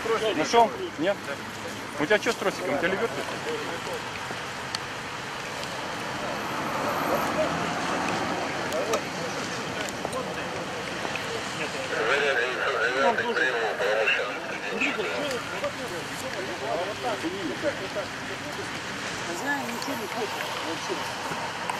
Нашел? Нет? У тебя что с тросиком? У тебя лебедка? Знаю, ничего не хочет вообще.